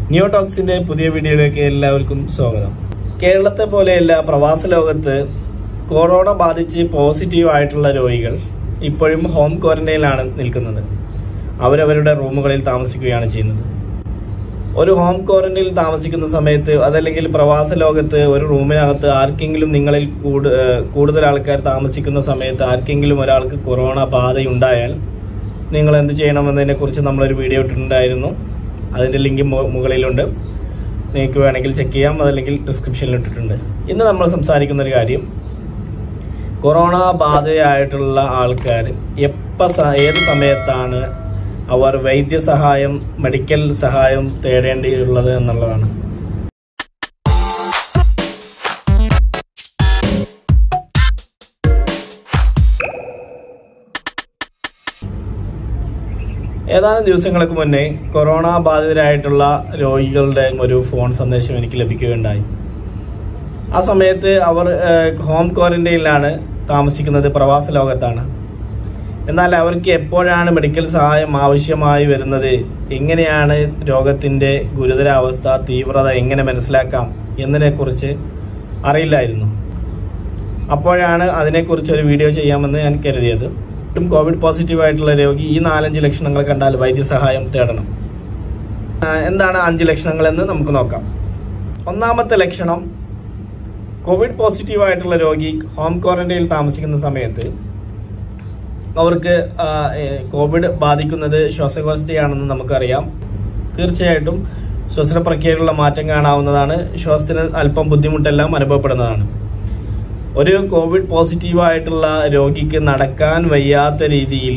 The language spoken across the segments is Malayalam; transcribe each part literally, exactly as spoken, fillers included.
നിയോടോക്സിന്റെ പുതിയ വീഡിയോയിലേക്ക് എല്ലാവർക്കും സ്വാഗതം. കേരളത്തെ പോലെയല്ല പ്രവാസ ലോകത്ത് കൊറോണ ബാധിച്ച് പോസിറ്റീവ് ആയിട്ടുള്ള രോഗികൾ ഇപ്പോഴും ഹോം ക്വാറന്റൈനിലാണ് നിൽക്കുന്നത്. അവരവരുടെ റൂമുകളിൽ താമസിക്കുകയാണ് ചെയ്യുന്നത്. ഒരു ഹോം ക്വാറന്റൈനിൽ താമസിക്കുന്ന സമയത്ത് അതല്ലെങ്കിൽ പ്രവാസ ലോകത്ത് ഒരു റൂമിനകത്ത് ആർക്കെങ്കിലും നിങ്ങളിൽ കൂടുതൽ ആൾക്കാർ താമസിക്കുന്ന സമയത്ത് ആർക്കെങ്കിലും ഒരാൾക്ക് കൊറോണ ബാധയുണ്ടായാൽ നിങ്ങൾ എന്ത് ചെയ്യണമെന്നതിനെ കുറിച്ച് നമ്മളൊരു വീഡിയോ ഇട്ടിട്ടുണ്ടായിരുന്നു. അതിൻ്റെ ലിങ്ക് മുകളിലുണ്ട്, നിങ്ങൾക്ക് വേണമെങ്കിൽ ചെക്ക് ചെയ്യാം, അതല്ലെങ്കിൽ ഡിസ്ക്രിപ്ഷനിൽ ഇട്ടിട്ടുണ്ട്. ഇന്ന് നമ്മൾ സംസാരിക്കുന്ന ഒരു കാര്യം, കൊറോണ ബാധയായിട്ടുള്ള ആൾക്കാർ എപ്പോൾ ഏത് സമയത്താണ് അവർ വൈദ്യസഹായം മെഡിക്കൽ സഹായം തേടേണ്ടിയുള്ളത് എന്നുള്ളതാണ്. ഏതാനും ദിവസങ്ങൾക്ക് മുന്നേ കൊറോണ ബാധിതരായിട്ടുള്ള രോഗികളുടെ ഒരു ഫോൺ സന്ദേശം എനിക്ക് ലഭിക്കുകയുണ്ടായി. ആ സമയത്ത് അവർ ഹോം ക്വാറന്റൈനിലാണ് താമസിക്കുന്നത്, പ്രവാസ ലോകത്താണ്. എന്നാൽ അവർക്ക് എപ്പോഴാണ് മെഡിക്കൽ സഹായം ആവശ്യമായി വരുന്നത്, എങ്ങനെയാണ് രോഗത്തിൻ്റെ ഗുരുതരാവസ്ഥ തീവ്രത എങ്ങനെ മനസ്സിലാക്കാം എന്നതിനെക്കുറിച്ച് അറിയില്ലായിരുന്നു. അപ്പോഴാണ് അതിനെക്കുറിച്ച് ഒരു വീഡിയോ ചെയ്യാമെന്ന് ഞാൻ കരുതിയത്. കോവിഡ് പോസിറ്റീവ് ആയിട്ടുള്ള രോഗി ഈ നാലഞ്ച് ലക്ഷണങ്ങൾ കണ്ടാൽ വൈദ്യസഹായം തേടണം. എന്താണ് അഞ്ച് ലക്ഷണങ്ങൾ എന്ന് നമുക്ക് നോക്കാം. ഒന്നാമത്തെ ലക്ഷണം, കോവിഡ് പോസിറ്റീവ് ആയിട്ടുള്ള രോഗി ഹോം ക്വാറന്റൈനിൽ താമസിക്കുന്ന സമയത്ത് അവർക്ക് കോവിഡ് ബാധിക്കുന്നത് ശ്വാസകോശത്തെയാണെന്ന് നമുക്കറിയാം. തീർച്ചയായിട്ടും ശ്വസന പ്രക്രിയയിലുള്ള മാറ്റം കാണാവുന്നതാണ്. ശ്വാസത്തിന് അല്പം ബുദ്ധിമുട്ടെല്ലാം അനുഭവപ്പെടുന്നതാണ്. ഒരു കോവിഡ് പോസിറ്റീവായിട്ടുള്ള രോഗിക്ക് നടക്കാൻ വയ്യാത്ത രീതിയിൽ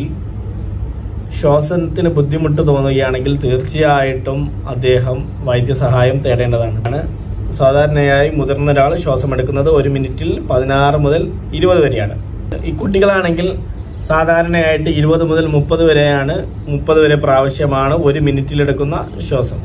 ശ്വാസത്തിന് ബുദ്ധിമുട്ട് തോന്നുകയാണെങ്കിൽ തീർച്ചയായിട്ടും അദ്ദേഹം വൈദ്യസഹായം തേടേണ്ടതാണ്. സാധാരണയായി മുതിർന്ന ഒരാൾ ശ്വാസം എടുക്കുന്നത് ഒരു മിനിറ്റിൽ പതിനാറ് മുതൽ ഇരുപത് വരെയാണ്. ഈ കുട്ടികളാണെങ്കിൽ സാധാരണയായിട്ട് ഇരുപത് മുതൽ മുപ്പത് വരെയാണ് മുപ്പത് വരെ പ്രാവശ്യമാണ് ഒരു മിനിറ്റിലെടുക്കുന്ന ശ്വാസം.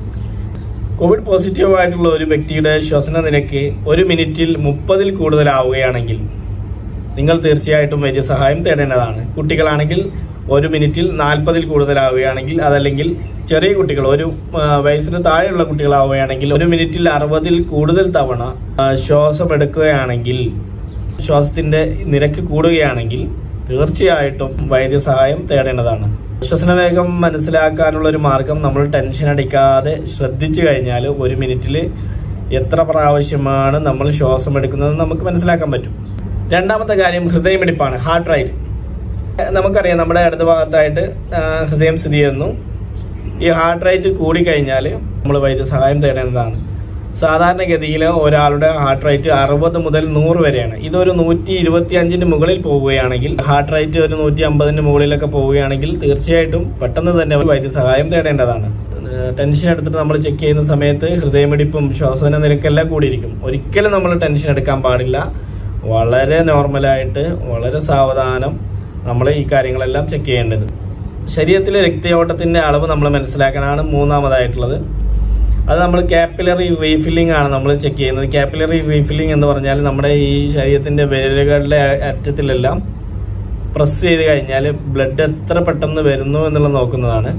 കോവിഡ് പോസിറ്റീവ് ആയിട്ടുള്ള ഒരു വ്യക്തിയുടെ ശ്വസന നിരക്ക് ഒരു മിനിറ്റിൽ മുപ്പതിൽ കൂടുതലാവുകയാണെങ്കിൽ നിങ്ങൾ തീർച്ചയായിട്ടും വൈദ്യസഹായം തേടേണ്ടതാണ്. കുട്ടികളാണെങ്കിൽ ഒരു മിനിറ്റിൽ നാൽപ്പതിൽ കൂടുതലാവുകയാണെങ്കിൽ, അതല്ലെങ്കിൽ ചെറിയ കുട്ടികൾ ഒരു വയസ്സിന് താഴെയുള്ള കുട്ടികളാവുകയാണെങ്കിൽ ഒരു മിനിറ്റിൽ അറുപതിൽ കൂടുതൽ തവണ ശ്വാസം എടുക്കുകയാണെങ്കിൽ, ശ്വാസത്തിന്റെ നിരക്ക് കൂടുകയാണെങ്കിൽ തീർച്ചയായിട്ടും വൈദ്യസഹായം തേടേണ്ടതാണ്. ശ്വസനവേഗം മനസ്സിലാക്കാനുള്ള ഒരു മാർഗം, നമ്മൾ ടെൻഷൻ അടിക്കാതെ ശ്രദ്ധിച്ചു കഴിഞ്ഞാൽ ഒരു മിനിറ്റിൽ എത്ര പ്രാവശ്യമാണ് നമ്മൾ ശ്വാസം എടുക്കുന്നത് നമുക്ക് മനസ്സിലാക്കാൻ പറ്റും. രണ്ടാമത്തെ കാര്യം ഹൃദയമിടിപ്പാണ്, ഹാർട്ട് റേറ്റ്. നമുക്കറിയാം നമ്മുടെ അടുത്ത ഭാഗത്തായിട്ട് ഹൃദയം സ്ഥിതി ചെയ്യുന്നു. ഈ ഹാർട്ട് റേറ്റ് കൂടിക്കഴിഞ്ഞാൽ നമ്മൾ വൈദ്യസഹായം തേടേണ്ടതാണ്. സാധാരണഗതിയിൽ ഒരാളുടെ ഹാർട്ട് റേറ്റ് അറുപത് മുതൽ നൂറ് വരെയാണ്. ഇതൊരു നൂറ്റി ഇരുപത്തി അഞ്ചിന് മുകളിൽ പോവുകയാണെങ്കിൽ, ഹാർട്ട് റേറ്റ് ഒരു നൂറ്റി അമ്പതിന് മുകളിലൊക്കെ പോവുകയാണെങ്കിൽ തീർച്ചയായിട്ടും പെട്ടെന്ന് തന്നെ വൈദ്യസഹായം തേടേണ്ടതാണ്. ടെൻഷൻ എടുത്തിട്ട് നമ്മൾ ചെക്ക് ചെയ്യുന്ന സമയത്ത് ഹൃദയമിടിപ്പും ശ്വാസന നിരക്കെല്ലാം കൂടിയിരിക്കും. ഒരിക്കലും നമ്മൾ ടെൻഷൻ എടുക്കാൻ പാടില്ല. വളരെ നോർമലായിട്ട് വളരെ സാവധാനം നമ്മൾ ഈ കാര്യങ്ങളെല്ലാം ചെക്ക് ചെയ്യേണ്ടത്. ശരീരത്തിലെ രക്തയോട്ടത്തിന്റെ അളവ് നമ്മൾ മനസ്സിലാക്കാനാണ് മൂന്നാമതായിട്ടുള്ളത്. അത് നമ്മൾ കാപ്പിലറി റീഫില്ലിംഗ് ആണ് നമ്മൾ ചെക്ക് ചെയ്യുന്നത്. കാപ്പിലറി റീഫില്ലിംഗ് എന്ന് പറഞ്ഞാൽ നമ്മുടെ ഈ ശരീരത്തിന്റെ വിരലുകളുടെ അറ്റത്തിലെല്ലാം പ്രസ് ചെയ്ത് കഴിഞ്ഞാൽ ബ്ലഡ് എത്ര പെട്ടെന്ന് വരുന്നു എന്നുള്ളത് നോക്കുന്നതാണ്.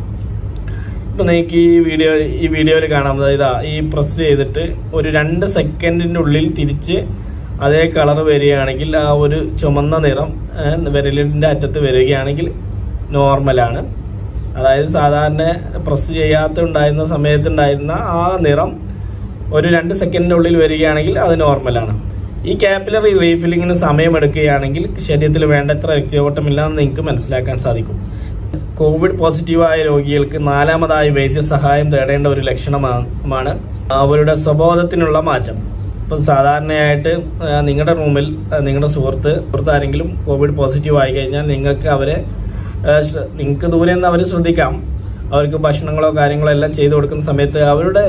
ഇപ്പൊ നിങ്ങൾക്ക് ഈ വീഡിയോ ഈ വീഡിയോയിൽ കാണാം. അതായത് ഈ പ്രസ് ചെയ്തിട്ട് ഒരു രണ്ട് സെക്കൻഡിന്റെ ഉള്ളിൽ തിരിച്ച് അതേ കളർ വരികയാണെങ്കിൽ, ആ ഒരു ചുമന്ന നിറം വിരലിന്റെ അറ്റത്ത് വരികയാണെങ്കിൽ നോർമലാണ്. അതായത് സാധാരണ പ്രസ് ചെയ്യാത്ത ഉണ്ടായിരുന്ന സമയത്തുണ്ടായിരുന്ന ആ നിറം ഒരു രണ്ട് സെക്കൻഡിൻ്റെ ഉള്ളിൽ വരികയാണെങ്കിൽ അത് നോർമലാണ്. ഈ കാപ്പിലറി റീഫില്ലിങ്ങിന് സമയമെടുക്കുകയാണെങ്കിൽ ശരീരത്തിൽ വേണ്ടത്ര രക്തയോട്ടമില്ലാന്ന് നിങ്ങൾക്ക് മനസ്സിലാക്കാൻ സാധിക്കും. കോവിഡ് പോസിറ്റീവായ രോഗികൾക്ക് നാലാമതായി വൈദ്യസഹായം തേടേണ്ട ഒരു ലക്ഷണമാണ് അവരുടെ സ്വബോധത്തിനുള്ള മാറ്റം. ഇപ്പം സാധാരണയായിട്ട് നിങ്ങളുടെ റൂമിൽ നിങ്ങളുടെ സുഹൃത്ത് സുഹൃത്ത് ആരെങ്കിലും കോവിഡ് പോസിറ്റീവ് ആയി കഴിഞ്ഞാൽ നിങ്ങൾക്ക് അവരെ നിങ്ങൾക്ക് ദൂരെ നിന്ന് അവർ ശ്രദ്ധിക്കാം. അവർക്ക് ഭക്ഷണങ്ങളോ കാര്യങ്ങളോ എല്ലാം ചെയ്തു കൊടുക്കുന്ന സമയത്ത് അവരുടെ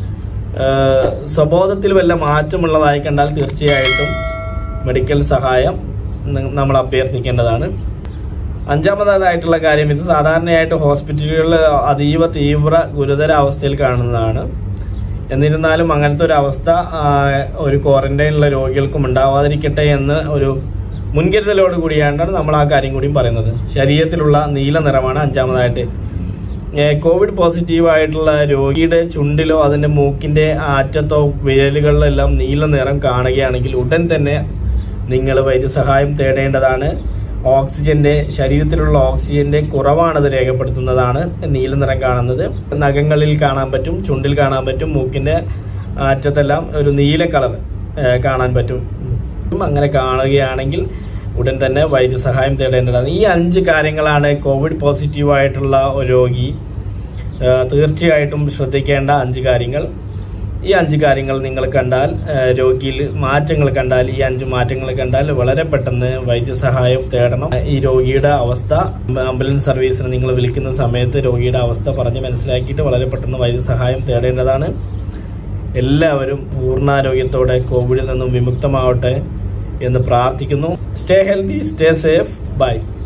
സ്വബോധത്തിൽ വല്ല മാറ്റമുള്ളതായി കണ്ടാൽ തീർച്ചയായിട്ടും മെഡിക്കൽ സഹായം നമ്മൾ അഭ്യർത്ഥിക്കേണ്ടതാണ്. അഞ്ചാമതായിട്ടുള്ള കാര്യം, ഇത് സാധാരണയായിട്ട് ഹോസ്പിറ്റലുകളിൽ അതീവ തീവ്ര ഗുരുതര അവസ്ഥയിൽ കാണുന്നതാണ്. എന്നിരുന്നാലും അങ്ങനത്തെ ഒരു അവസ്ഥ ഒരു ക്വാറന്റൈനിലുള്ള രോഗികൾക്കും ഉണ്ടാവാതിരിക്കട്ടെ എന്ന് ഒരു മുൻകരുതലോട് കൂടിയാണ്ടാണ് നമ്മൾ ആ കാര്യം കൂടിയും പറയുന്നത്. ശരീരത്തിലുള്ള നീല നിറമാണ് അഞ്ചാമതായിട്ട്. കോവിഡ് പോസിറ്റീവ് ആയിട്ടുള്ള രോഗിയുടെ ചുണ്ടിലോ അതിന്റെ മൂക്കിന്റെ അറ്റത്തോ വിരലുകളിലെല്ലാം നീല നിറം കാണുകയാണെങ്കിൽ ഉടൻ തന്നെ നിങ്ങൾ വൈദ്യസഹായം തേടേണ്ടതാണ്. ഓക്സിജന്റെ ശരീരത്തിലുള്ള ഓക്സിജന്റെ കുറവാണത് രേഖപ്പെടുത്തുന്നതാണ് നീല നിറം കാണുന്നത്. നഖങ്ങളിൽ കാണാൻ പറ്റും, ചുണ്ടിൽ കാണാൻ പറ്റും, മൂക്കിന്റെ അറ്റത്തെല്ലാം ഒരു നീല കളർ കാണാൻ പറ്റും. അങ്ങനെ കാണുകയാണെങ്കിൽ ഉടൻ തന്നെ വൈദ്യസഹായം തേടേണ്ടതാണ്. ഈ അഞ്ച് കാര്യങ്ങളാണ് കോവിഡ് പോസിറ്റീവ് ആയിട്ടുള്ള ഒരു രോഗി തീർച്ചയായിട്ടും ശ്രദ്ധിക്കേണ്ട അഞ്ച് കാര്യങ്ങൾ. ഈ അഞ്ച് കാര്യങ്ങൾ നിങ്ങൾ കണ്ടാൽ, രോഗിയിൽ മാറ്റങ്ങൾ കണ്ടാൽ, ഈ അഞ്ച് മാറ്റങ്ങൾ കണ്ടാൽ വളരെ പെട്ടെന്ന് വൈദ്യസഹായം തേടണം. ഈ രോഗിയുടെ അവസ്ഥ ആംബുലൻസ് സർവീസിന് നിങ്ങൾ വിളിക്കുന്ന സമയത്ത് രോഗിയുടെ അവസ്ഥ പറഞ്ഞ് മനസ്സിലാക്കിയിട്ട് വളരെ പെട്ടെന്ന് വൈദ്യസഹായം തേടേണ്ടതാണ്. എല്ലാവരും പൂർണ്ണാരോഗ്യത്തോടെ കോവിഡിൽ നിന്നും വിമുക്തമാവട്ടെ എന്ന് പ്രാർത്ഥിക്കുന്നു. Stay healthy, stay safe. By.